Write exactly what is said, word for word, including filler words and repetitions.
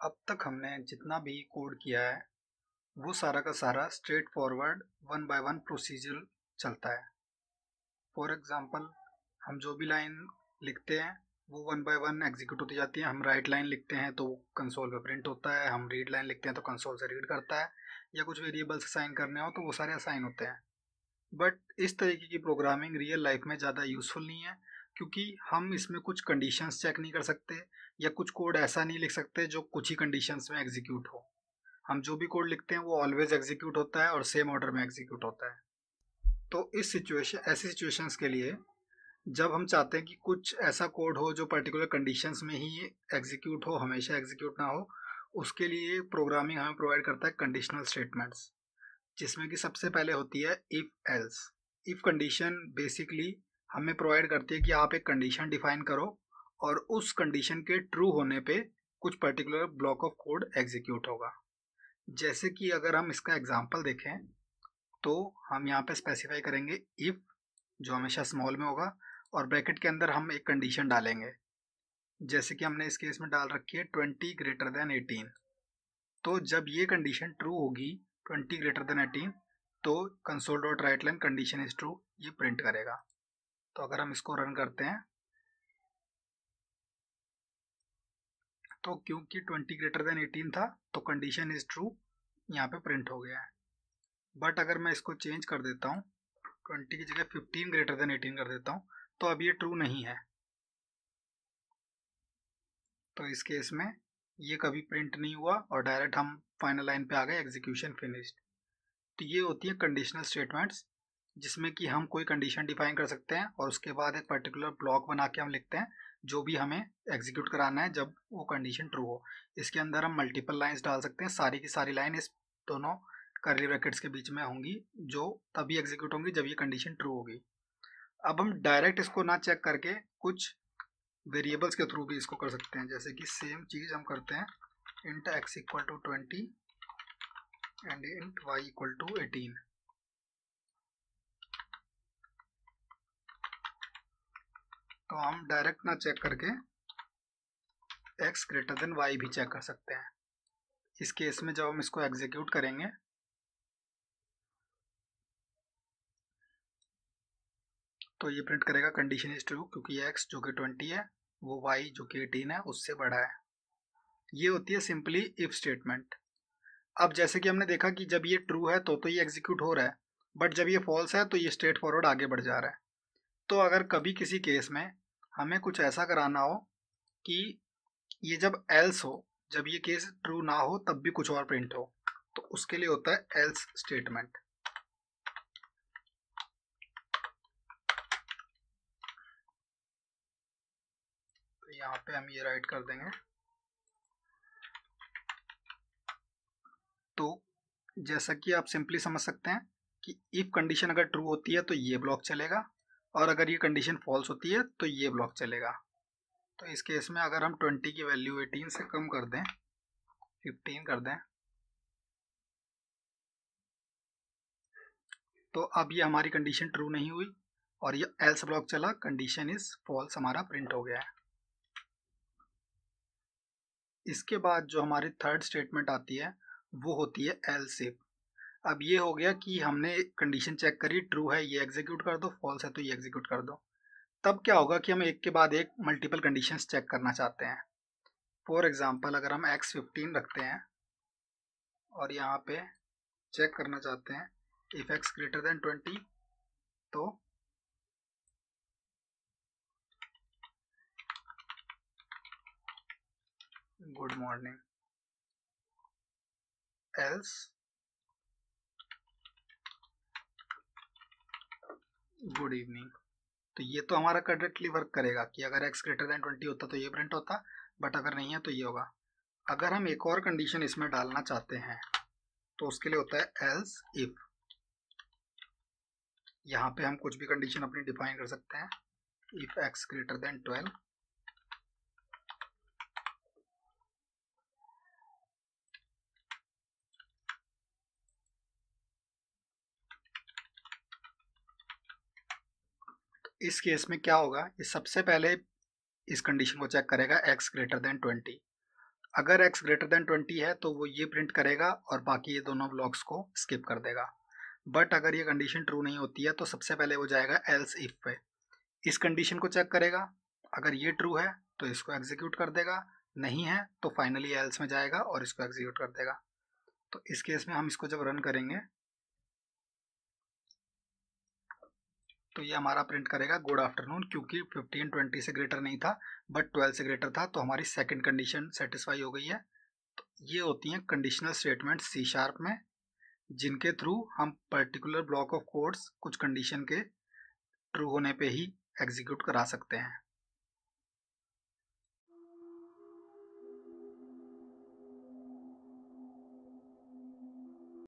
अब तक हमने जितना भी कोड किया है वो सारा का सारा straight forward one by one procedure चलता है। फॉर एग्जांपल हम जो भी लाइन लिखते हैं वो वन बाय वन एग्जीक्यूट होती जाती है। हम राइट लाइन लिखते हैं तो कंसोल पे प्रिंट होता है, हम रीड लाइन लिखते हैं तो कंसोल से रीड करता है, या कुछ वेरिएबल्स असाइन करने हो तो वो सारे असाइन होते हैं। बट इस तरीके की प्रोग्रामिंग रियल लाइफ में ज़्यादा यूज़फुल नहीं है, क्योंकि हम इसमें कुछ कंडीशंस चेक नहीं कर सकते, या कुछ कोड ऐसा नहीं लिख सकते जो कुछ ही कंडीशंस में एग्जीक्यूट हो। हम जो भी कोड लिखते हैं वो ऑलवेज एग्जीक्यूट होता है और सेम ऑर्डर में एग्जीक्यूट होता है। तो इस सिचुएशन ऐसी सिचुएशंस के लिए जब हम चाहते हैं कि कुछ ऐसा कोड हो जो पर्टिकुलर कंडीशंस में ही एग्जीक्यूट हो, हमेशा एग्जीक्यूट ना हो, उसके लिए प्रोग्रामिंग हमें प्रोवाइड करता है कंडीशनल स्टेटमेंट्स, जिसमें कि सबसे पहले होती है if else. If condition basically हमें प्रोवाइड करती है कि आप एक कंडीशन डिफाइन करो और उस कंडीशन के ट्रू होने पे कुछ particular block of code execute होगा। जैसे कि अगर हम इसका एग्जांपल देखें तो हम यहाँ पे स्पेसिफाई करेंगे इफ, जो हमेशा स्मॉल में होगा, और ब्रैकेट के अंदर हम एक कंडीशन डालेंगे, जैसे कि हमने इस केस में डाल रखी है ट्वेंटी ग्रेटर देन एटीन। तो जब ये कंडीशन ट्रू होगी, ट्वेंटी ग्रेटर देन एटीन, तो console dot write line condition is true ये प्रिंट करेगा। तो अगर हम इसको रन करते हैं तो क्योंकि ट्वेंटी ग्रेटर देन एटीन था तो कंडीशन इज ट्रू यहाँ पे प्रिंट हो गया है। बट अगर मैं इसको चेंज कर देता हूँ, ट्वेंटी की जगह फिफ्टीन ग्रेटर देन एटीन कर देता हूँ, तो अब ये ट्रू नहीं है। तो इस केस में ये कभी प्रिंट नहीं हुआ और डायरेक्ट हम फाइनल लाइन पे आ गए, एग्जीक्यूशन फिनिश्ड। तो ये होती है कंडीशनल स्टेटमेंट्स, जिसमें कि हम कोई कंडीशन डिफाइन कर सकते हैं और उसके बाद एक पर्टिकुलर ब्लॉक बना के हम लिखते हैं जो भी हमें एग्जीक्यूट कराना है जब वो कंडीशन ट्रू हो। इसके अंदर हम मल्टीपल लाइंस डाल सकते हैं, सारी की सारी लाइन इस दोनों कर्ली ब्रैकेट्स के बीच में होंगी, जो तभी एग्जीक्यूट होंगी जब ये कंडीशन ट्रू होगी। अब हम डायरेक्ट इसको ना चेक करके कुछ वेरिएबल्स के थ्रू भी इसको कर सकते हैं, जैसे कि सेम चीज़ हम करते हैं int x equal to twenty and int y equal to eighteen. तो हम डायरेक्ट ना चेक करके x ग्रेटर देन y भी चेक कर सकते हैं। इस केस में जब हम इसको एग्जीक्यूट करेंगे तो ये प्रिंट करेगा कंडीशन इज ट्रू, क्योंकि x जो कि ट्वेंटी है वो y जो कि एटीन है उससे बड़ा है। ये होती है सिंपली इफ स्टेटमेंट। अब जैसे कि हमने देखा कि जब ये ट्रू है तो तो ये एग्जीक्यूट हो रहा है, बट जब ये फॉल्स है तो ये स्ट्रेट फॉरवर्ड आगे बढ़ जा रहा है। तो अगर कभी किसी केस में हमें कुछ ऐसा कराना हो कि ये जब एल्स हो, जब ये केस ट्रू ना हो तब भी कुछ और प्रिंट हो, तो उसके लिए होता है एल्स स्टेटमेंट। तो यहाँ पे हम ये राइट कर देंगे। तो जैसा कि आप सिंपली समझ सकते हैं कि इफ कंडीशन अगर ट्रू होती है तो ये ब्लॉक चलेगा, और अगर ये कंडीशन फॉल्स होती है तो ये ब्लॉक चलेगा। तो इस केस में अगर हम ट्वेंटी की वैल्यू एटीन से कम कर दें, फिफ्टीन कर दें, तो अब ये हमारी कंडीशन ट्रू नहीं हुई और ये एल्स ब्लॉक चला, कंडीशन इज फॉल्स हमारा प्रिंट हो गया है। इसके बाद जो हमारी थर्ड स्टेटमेंट आती है वो होती है एल्स इफ। अब ये हो गया कि हमने कंडीशन चेक करी, ट्रू है ये एग्जीक्यूट कर दो, फॉल्स है तो ये एग्जीक्यूट कर दो। तब क्या होगा कि हम एक के बाद एक मल्टीपल कंडीशंस चेक करना चाहते हैं। फॉर एग्जांपल अगर हम एक्स फिफ्टीन रखते हैं और यहाँ पे चेक करना चाहते हैं if x greater than twenty, तो good morning else good evening. तो ये तो हमारा करेक्टली वर्क करेगा कि अगर x ग्रेटर देन ट्वेंटी होता तो ये प्रिंट होता, बट अगर नहीं है तो ये होगा। अगर हम एक और कंडीशन इसमें डालना चाहते हैं तो उसके लिए होता है एल्स इफ। यहाँ पे हम कुछ भी कंडीशन अपनी डिफाइन कर सकते हैं, if x greater than twelve, इस केस में क्या होगा, ये सबसे पहले इस कंडीशन को चेक करेगा x ग्रेटर देन ट्वेंटी। अगर एक्स ग्रेटर देन ट्वेंटी है तो वो ये प्रिंट करेगा और बाकी ये दोनों ब्लॉक्स को स्किप कर देगा। बट अगर ये कंडीशन ट्रू नहीं होती है तो सबसे पहले वो जाएगा एल्स इफ पे, इस कंडीशन को चेक करेगा, अगर ये ट्रू है तो इसको एग्जीक्यूट कर देगा, नहीं है तो फाइनली एल्स में जाएगा और इसको एग्जीक्यूट कर देगा। तो इस केस में हम इसको जब रन करेंगे तो ये हमारा प्रिंट करेगा गुड आफ्टरनून, क्योंकि फिफ्टीन ट्वेंटी से ग्रेटर नहीं था बट ट्वेल्व से ग्रेटर था, तो हमारी सेकंड कंडीशन सेटिस्फाई हो गई है। तो ये होती हैं कंडीशनल स्टेटमेंट सी शार्प में, जिनके थ्रू हम पर्टिकुलर ब्लॉक ऑफ कोड्स कुछ कंडीशन के ट्रू होने पे ही एग्जीक्यूट करा सकते हैं।